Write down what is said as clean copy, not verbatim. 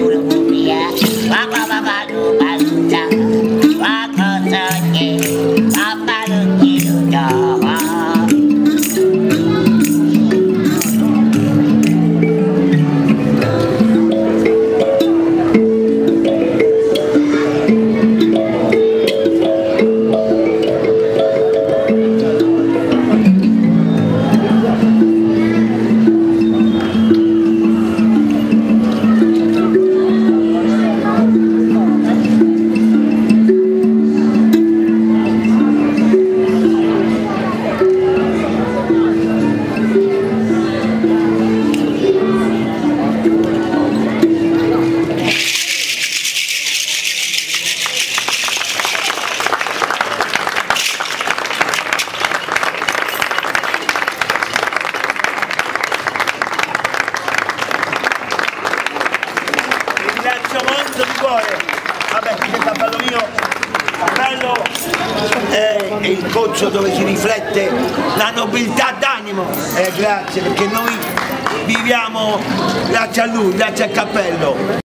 Molto di cuore. Vabbè, il cappello mio bello è il corso dove si riflette la nobiltà d'animo. Grazie, perché noi viviamo grazie a lui, grazie al cappello.